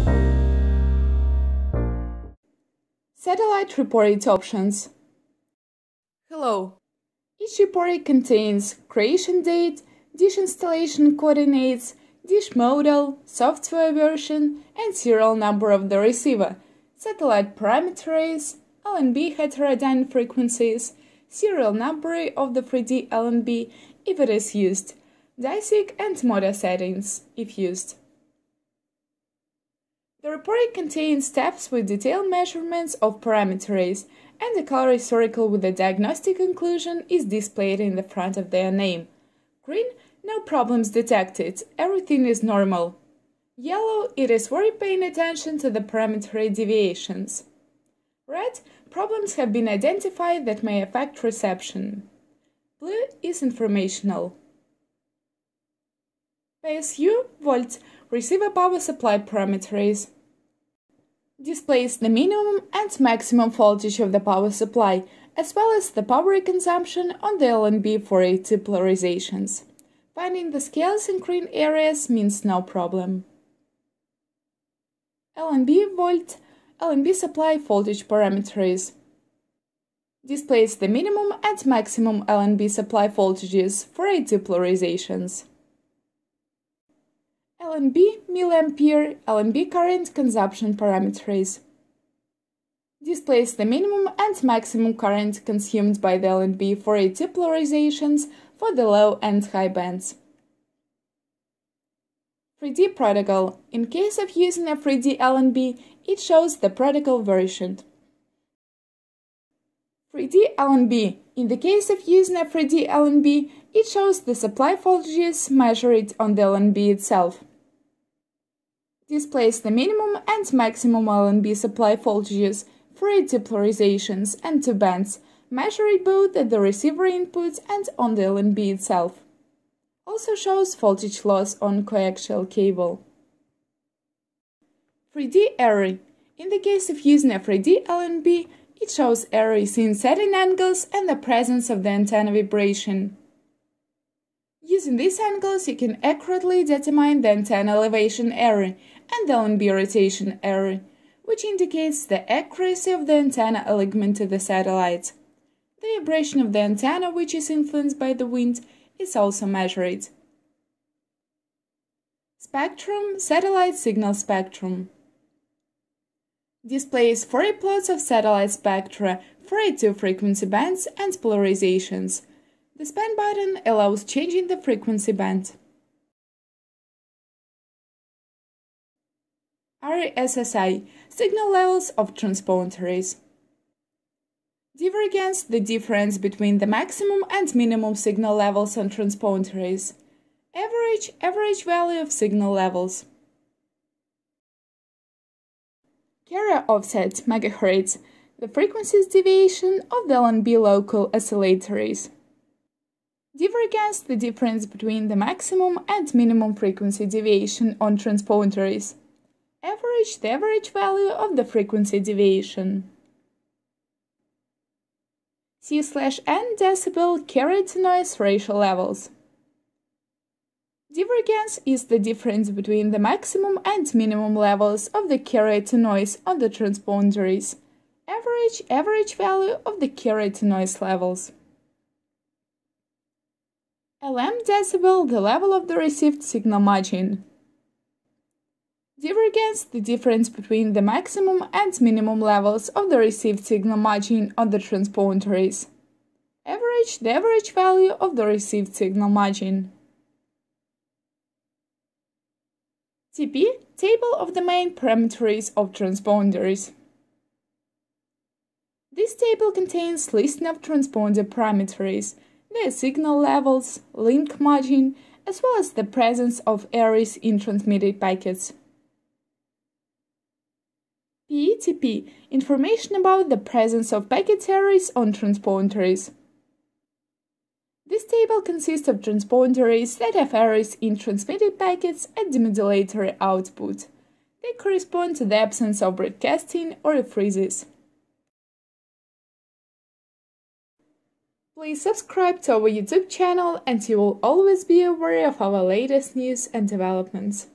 Satellite report options. Hello. Each report contains creation date, dish installation coordinates, dish model, software version, and serial number of the receiver, satellite parameters, LNB heterodyne frequencies, serial number of the 3D LNB if it is used, DISIC and motor settings if used. The report contains tabs with detailed measurements of parameters, and the color circle with the diagnostic conclusion is displayed in the front of their name. Green, no problems detected, everything is normal. Yellow, it is worth paying attention to the parameter deviations. Red, problems have been identified that may affect reception. Blue is informational. PSU, volt, receiver power supply parameters. Displays the minimum and maximum voltage of the power supply, as well as the power consumption on the LNB for AT polarizations. Finding the scales in green areas means no problem. LNB volt, LNB supply voltage parameters. Displays the minimum and maximum LNB supply voltages for AT polarizations. LNB milliampere, LNB current consumption parameters. Displays the minimum and maximum current consumed by the LNB for AT polarizations for the low and high bands. 3D protocol. In case of using a 3D LNB, it shows the protocol version. 3D LNB. In the case of using a 3D LNB, it shows the supply voltages measured on the LNB itself. Displays the minimum and maximum LNB supply voltages for AT polarizations and two bands, measured both at the receiver input and on the LNB itself. Also shows voltage loss on coaxial cable. 3D array. In the case of using a 3D LNB, it shows arrays in setting angles and the presence of the antenna vibration. Using these angles, you can accurately determine the antenna elevation area and the LNB rotation area, which indicates the accuracy of the antenna alignment to the satellite. The vibration of the antenna, which is influenced by the wind, is also measured. Spectrum, satellite signal spectrum. Displays 40 plots of satellite spectra for 2 frequency bands and polarizations. The span button allows changing the frequency band. RSSI, signal levels of transponders. Divergence, the difference between the maximum and minimum signal levels on transponders. Average value of signal levels. Carrier offset, MHz, the frequencies deviation of the LNB local oscillators. Divergence, the difference between the maximum and minimum frequency deviation on transponders. Average, the average value of the frequency deviation. C/N decibel carrier-to-noise ratio levels. Divergence is the difference between the maximum and minimum levels of the carrier-to-noise on the transponders. Average value of the carrier-to-noise levels. LM decibel, the level of the received signal margin. Divergence, the difference between the maximum and minimum levels of the received signal margin on the transponders. Average, the average value of the received signal margin. TP, table of the main parameters of transponders. This table contains listing of transponder parameters, their signal levels, link margin, as well as the presence of errors in transmitted packets. PETP, information about the presence of packet errors on transponders. This table consists of transponders that have errors in transmitted packets at the modulator output. They correspond to the absence of broadcasting or freezes. Please subscribe to our YouTube channel and you will always be aware of our latest news and developments.